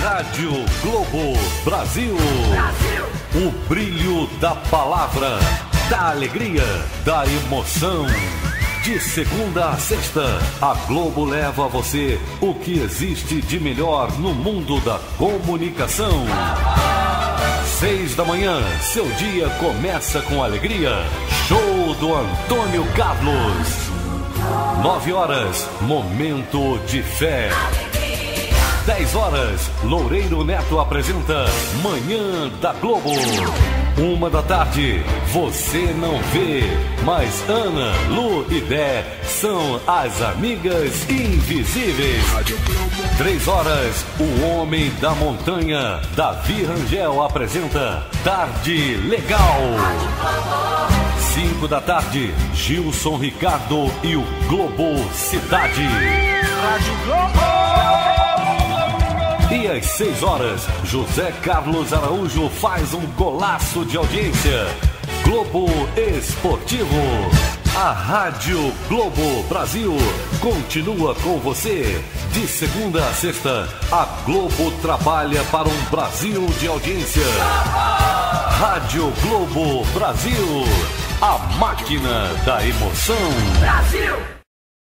Rádio Globo Brasil. O brilho da palavra, da alegria, da emoção. De segunda a sexta, a Globo leva a você o que existe de melhor no mundo da comunicação. 6 da manhã, seu dia começa com alegria. Show do Antônio Carlos. 9 horas, momento de fé. 10 horas, Loureiro Neto apresenta Manhã da Globo. 1 da tarde, você não vê, mas Ana, Lu e Dé são as amigas invisíveis. 3 horas, o Homem da Montanha, Davi Rangel apresenta Tarde Legal. 5 da tarde, Gilson Ricardo e o Globo Cidade. Rádio Globo. E às 6 horas, José Carlos Araújo faz um golaço de audiência. Globo Esportivo. A Rádio Globo Brasil continua com você. De segunda a sexta, a Globo trabalha para um Brasil de audiência. Rádio Globo Brasil. A máquina da emoção. Brasil!